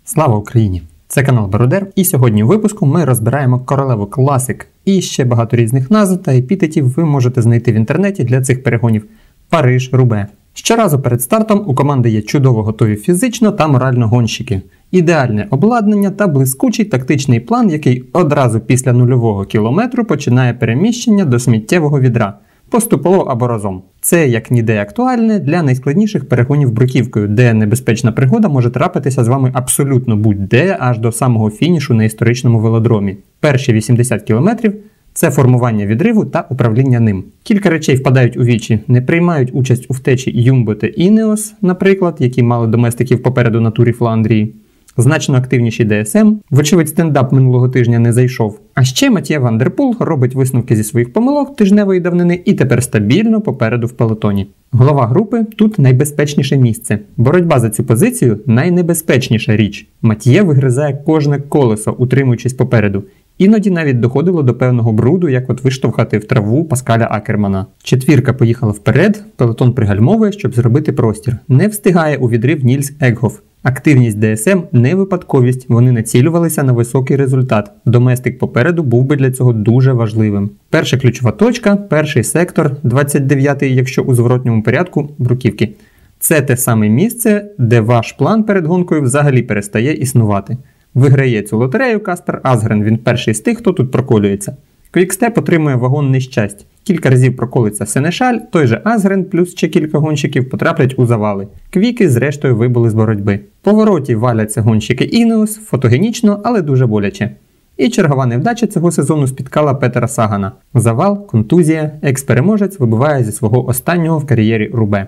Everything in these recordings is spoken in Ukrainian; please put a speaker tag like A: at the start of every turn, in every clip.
A: Слава Україні! Це канал Бродер, і сьогодні у випуску ми розбираємо королеву класик. І ще багато різних назв та епітетів ви можете знайти в інтернеті для цих перегонів. Париж-Рубе. Щоразу перед стартом у команди є чудово готові фізично та морально гонщики. Ідеальне обладнання та блискучий тактичний план, який одразу після нульового кілометру починає переміщення до сміттєвого відра. Поступово або разом. Це як ніде актуальне для найскладніших перегонів бруківкою, де небезпечна пригода може трапитися з вами абсолютно будь-де, аж до самого фінішу на історичному велодромі. Перші 80 км – це формування відриву та управління ним. Кілька речей впадають у вічі. Не приймають участь у втечі Юмбо та Інеос, наприклад, які мали доместиків попереду на турі Фландрії. Значно активніші ДСМ. Вочевидь, стендап минулого тижня не зайшов. А ще Матьє Ван дер Пул робить висновки зі своїх помилок тижневої давнини і тепер стабільно попереду в пелотоні. Голова групи тут найбезпечніше місце. Боротьба за цю позицію – найнебезпечніша річ. Матьє вигризає кожне колесо, утримуючись попереду. Іноді навіть доходило до певного бруду, як от виштовхати в траву Паскаля Акермана. Четвірка поїхала вперед, пелотон пригальмовує, щоб зробити простір. Не встигає у відрив Нільс Еггоф. Активність ДСМ – не випадковість, вони націлювалися на високий результат. Доместик попереду був би для цього дуже важливим. Перша ключова точка, перший сектор, 29-й, якщо у зворотньому порядку, бруківки. Це те саме місце, де ваш план перед гонкою взагалі перестає існувати. Виграє цю лотерею Каспер Асгрен, він перший з тих, хто тут проколюється. Квікстеп отримує вагон нещасть. Кілька разів проколиться Сенешаль, той же Асгрен плюс ще кілька гонщиків потраплять у завали. Квіки зрештою вибули з боротьби. Повороті валяться гонщики Інеос, фотогенічно, але дуже боляче. І чергова невдача цього сезону спіткала Петера Сагана. Завал, контузія, екс-переможець вибиває зі свого останнього в кар'єрі Рубе.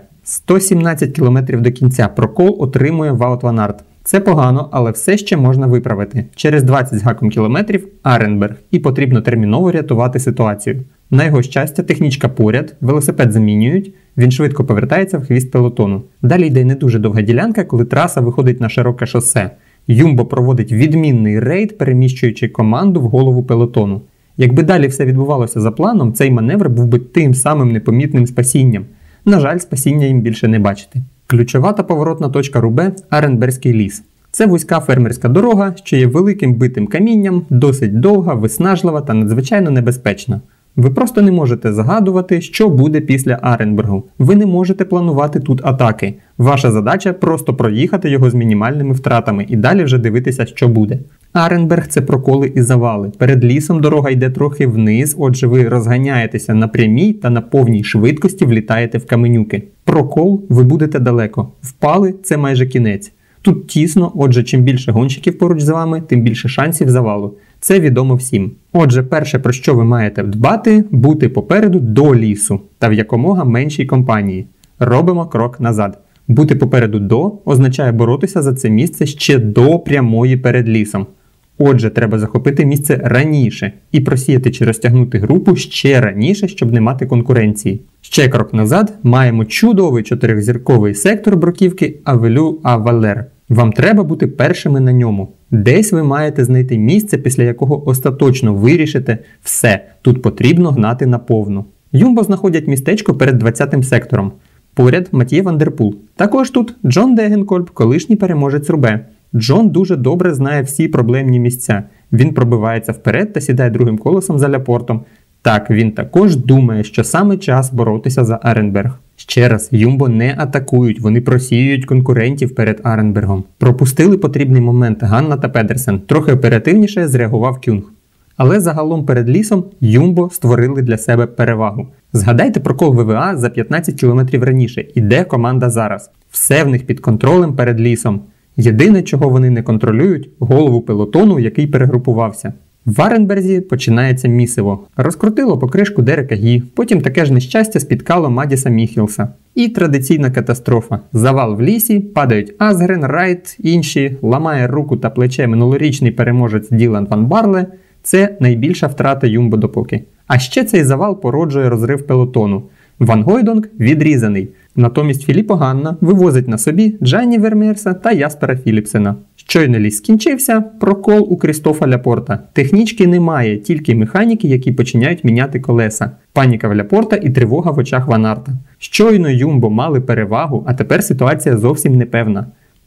A: 117 км до кінця прокол отримує Ваут Ван Арт. Це погано, але все ще можна виправити. Через 20 з гаком кілометрів Аренберг, і потрібно терміново рятувати ситуацію. На його щастя, технічка поряд, велосипед замінюють, він швидко повертається в хвіст пелотону. Далі йде не дуже довга ділянка, коли траса виходить на широке шосе. Юмбо проводить відмінний рейд, переміщуючи команду в голову пелотону. Якби далі все відбувалося за планом, цей маневр був би тим самим непомітним спасінням. На жаль, спасіння їм більше не бачити. Ключова та поворотна точка Рубе – Аренбергський ліс. Це вузька фермерська дорога, що є великим битим камінням, досить довга, виснажлива та надзвичайно небезпечна. Ви просто не можете загадувати, що буде після Аренбергу. Ви не можете планувати тут атаки. Ваша задача – просто проїхати його з мінімальними втратами і далі вже дивитися, що буде. Аренберг – це проколи і завали. Перед лісом дорога йде трохи вниз, отже ви розганяєтеся на прямій та на повній швидкості влітаєте в каменюки. Прокол – ви будете далеко. Впали – це майже кінець. Тут тісно, отже чим більше гонщиків поруч з вами, тим більше шансів завалу. Це відомо всім. Отже, перше, про що ви маєте дбати – бути попереду до лісу та в якомога меншій компанії. Робимо крок назад. Бути попереду до означає боротися за це місце ще до прямої перед лісом. Отже, треба захопити місце раніше і просіяти чи розтягнути групу ще раніше, щоб не мати конкуренції. Ще крок назад маємо чудовий 4-зірковий сектор бруківки Авелю-А-Валер. Вам треба бути першими на ньому. Десь ви маєте знайти місце, після якого остаточно вирішите все, тут потрібно гнати наповну. Юмбо знаходять містечко перед 20-м сектором. Поряд Матьє Ван дер Пул. Також тут Джон Дегенкольб, колишній переможець Рубе. Джон дуже добре знає всі проблемні місця. Він пробивається вперед та сідає другим колесом за Ляпортом. Так, він також думає, що саме час боротися за Аренберг. Ще раз, Юмбо не атакують, вони просіюють конкурентів перед Аренбергом. Пропустили потрібний момент Ганна та Педерсен, трохи оперативніше зреагував Кюнг. Але загалом перед лісом Юмбо створили для себе перевагу. Згадайте прокол ВВА за 15 км раніше, і де команда зараз. Все в них під контролем перед лісом. Єдине, чого вони не контролюють – голову пелотону, який перегрупувався. В Аренберзі починається місиво. Розкрутило покришку Дерека Гі, потім таке ж нещастя спіткало Мадіса Міхелса. І традиційна катастрофа. Завал в лісі, падають Асгрен, Райт, інші, ламає руку та плече минулорічний переможець Ділан Ван Барле. Це найбільша втрата Юмбо допоки. А ще цей завал породжує розрив пелотону. Ван Гойдонг відрізаний. Натомість Філіппо Ганна вивозить на собі Джанні Вермеерса та Яспера Філіпсена. Щойно ліс скінчився, прокол у Крістофа Ляпорта. Технічки немає, тільки механіки, які починають міняти колеса. Паніка в Ляпорта і тривога в очах Ван Арта. Щойно Юмбо мали перевагу, а тепер ситуація зовсім непевна.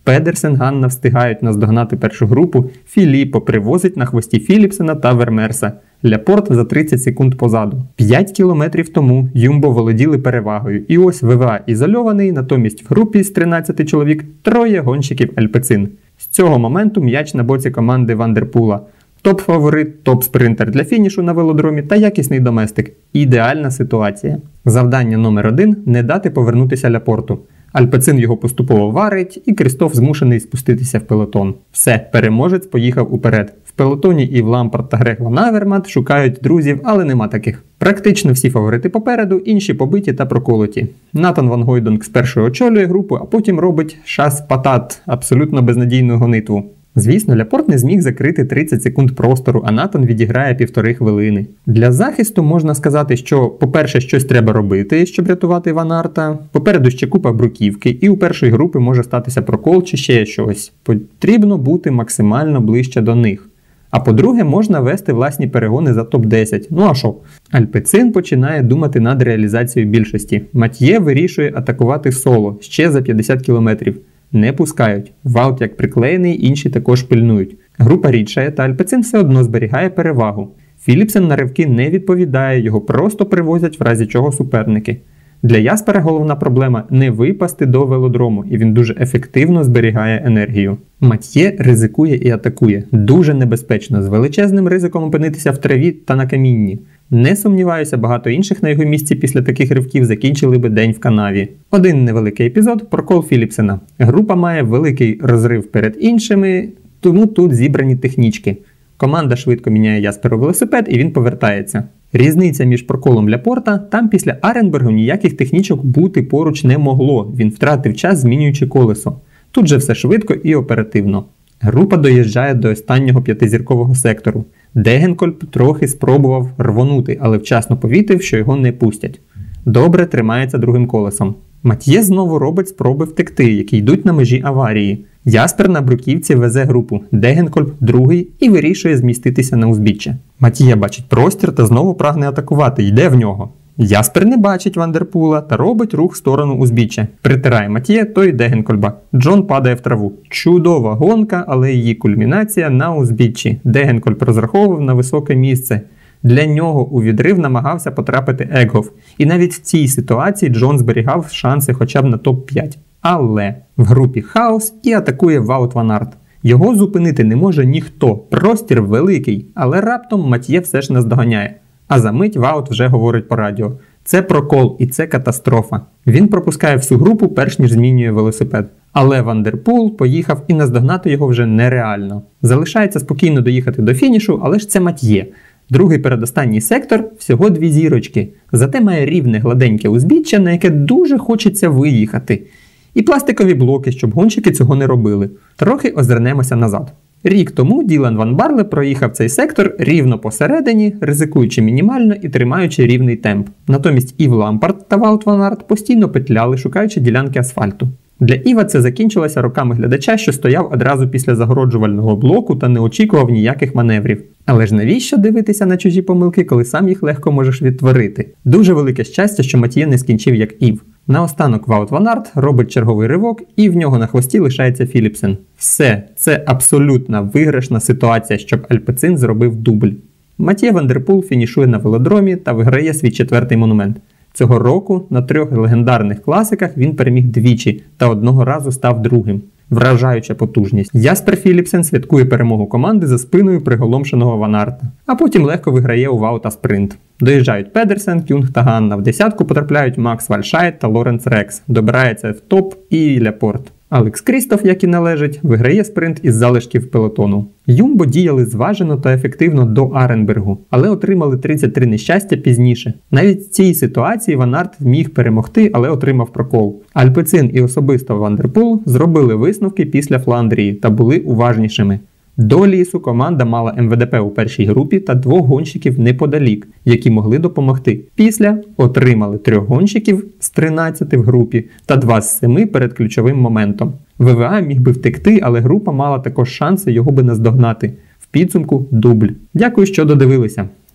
A: Педерсен, Ганна встигають наздогнати першу групу, Філіппо привозить на хвості Філіпсена та Вермерса. Ляпорт за 30 секунд позаду. 5 кілометрів тому Юмбо володіли перевагою, і ось ВВА ізольований, натомість в групі з 13 чоловік троє гонщиків Альпецин. З цього моменту м'яч на боці команди Вандерпула. Топ-фаворит, топ-спринтер для фінішу на велодромі та якісний доместик. Ідеальна ситуація. Завдання номер 1 – не дати повернутися Ляпорту. Альпецин його поступово варить, і Крістоф змушений спуститися в пелотон. Все, переможець поїхав уперед. В пелотоні Ів Лампарт та Грег Ван Авермат шукають друзів, але нема таких. Практично всі фаворити попереду, інші побиті та проколоті. Натан Ван Гойдонг спершу очолює групу, а потім робить шас патат, абсолютно безнадійну гонитву. Звісно, Ляпорт не зміг закрити 30 секунд простору, а Натан відіграє 1,5 хвилини. Для захисту можна сказати, що, по-перше, щось треба робити, щоб рятувати Ван Арта, попереду ще купа бруківки, і у першої групи може статися прокол чи ще щось. Потрібно бути максимально ближче до них. А по-друге, можна вести власні перегони за топ-10. Ну а що? Альпецин починає думати над реалізацією більшості. Матьє вирішує атакувати соло, ще за 50 кілометрів. Не пускають. Ваут як приклеєний, інші також пильнують. Група рідшає, та Альпецин все одно зберігає перевагу. Філіпсен на ривки не відповідає, його просто привозять в разі чого суперники. Для Яспера головна проблема – не випасти до велодрому, і він дуже ефективно зберігає енергію. Матьє ризикує і атакує. Дуже небезпечно, з величезним ризиком опинитися в траві та на камінні. Не сумніваюся, багато інших на його місці після таких ривків закінчили би день в канаві. Один невеликий епізод – прокол Філіпсена. Група має великий розрив перед іншими, тому тут зібрані технічки. Команда швидко міняє Ясперу велосипед і він повертається. Різниця між проколом Ляпорта, там після Аренбергу ніяких технічок бути поруч не могло, він втратив час, змінюючи колесо. Тут же все швидко і оперативно. Група доїжджає до останнього 5-зіркового сектору. Дегенкольб трохи спробував рвонути, але вчасно помітив, що його не пустять. Добре тримається другим колесом. Матьє знову робить спроби втекти, які йдуть на межі аварії. Яспер на бруківці везе групу, Дегенкольб другий і вирішує зміститися на узбіччя. Матьє бачить простір та знову прагне атакувати, йде в нього. Яспер не бачить Вандерпула та робить рух в сторону узбіччя. Притирає Матьє, той Дегенкольба. Джон падає в траву. Чудова гонка, але її кульмінація на узбіччі. Дегенкольб розраховував на високе місце. Для нього у відрив намагався потрапити Еггов. І навіть в цій ситуації Джон зберігав шанси хоча б на топ-5. Але в групі хаос і атакує Ваут Ван Арт. Його зупинити не може ніхто. Простір великий, але раптом Матьє все ж наздоганяє. А за мить Ваут вже говорить по радіо. Це прокол і це катастрофа. Він пропускає всю групу, перш ніж змінює велосипед. Але Вандерпул поїхав і наздогнати його вже нереально. Залишається спокійно доїхати до фінішу, але ж це Матьє. Другий передостанній сектор – всього 2 зірочки. Зате має рівне гладеньке узбіччя, на яке дуже хочеться виїхати. І пластикові блоки, щоб гонщики цього не робили. Трохи озирнемося назад. Рік тому Ділан Ван Барле проїхав цей сектор рівно посередині, ризикуючи мінімально і тримаючи рівний темп. Натомість Ів Лампарт та Ваут Ван Арт постійно петляли, шукаючи ділянки асфальту. Для Іва це закінчилося роками глядача, що стояв одразу після загороджувального блоку та не очікував ніяких маневрів. Але ж навіщо дивитися на чужі помилки, коли сам їх легко можеш відтворити? Дуже велике щастя, що Матьє не скінчив як Ів. Наостанок Ваут Ван Арт робить черговий ривок, і в нього на хвості лишається Філіпсен. Все, це абсолютна виграшна ситуація, щоб Альпецин зробив дубль. Матьє Вандерпул фінішує на велодромі та виграє свій 4-й монумент. Цього року на 3 легендарних класиках він переміг двічі та одного разу став другим. Вражаюча потужність. Яспер Філіпсен святкує перемогу команди за спиною приголомшеного Ван Арта. А потім легко виграє у Ваута спринт. Доїжджають Педерсен, Кюнг та Ганна. В десятку потрапляють Макс Вальшайд та Лоренц Рекс. Добирається в топ і Ляпорт. Алекс Крістоф, як і належить, виграє спринт із залишків пелотону. Юмбо діяли зважено та ефективно до Аренбергу, але отримали 33 нещастя пізніше. Навіть в цій ситуації Ван Арт міг перемогти, але отримав прокол. Альпецин і особисто Вандерпул зробили висновки після Фландрії та були уважнішими. До лісу команда мала МВДП у першій групі та 2 гонщиків неподалік, які могли допомогти. Після отримали 3 гонщиків з 13 в групі та 2 з 7 перед ключовим моментом. ВВА міг би втекти, але група мала також шанси його би наздогнати. В підсумку дубль. Дякую, що додивилися.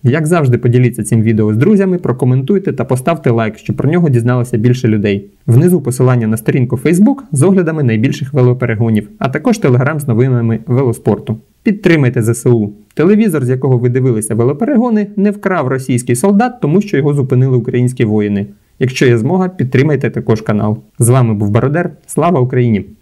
A: Як завжди, поділіться цим відео з друзями, прокоментуйте та поставте лайк, щоб про нього дізналося більше людей. Внизу посилання на сторінку Facebook з оглядами найбільших велоперегонів, а також Telegram з новинами велоспорту. Підтримайте ЗСУ. Телевізор, з якого ви дивилися велоперегони, не вкрав російський солдат, тому що його зупинили українські воїни. Якщо є змога, підтримайте також канал. З вами був Бородер. Слава Україні!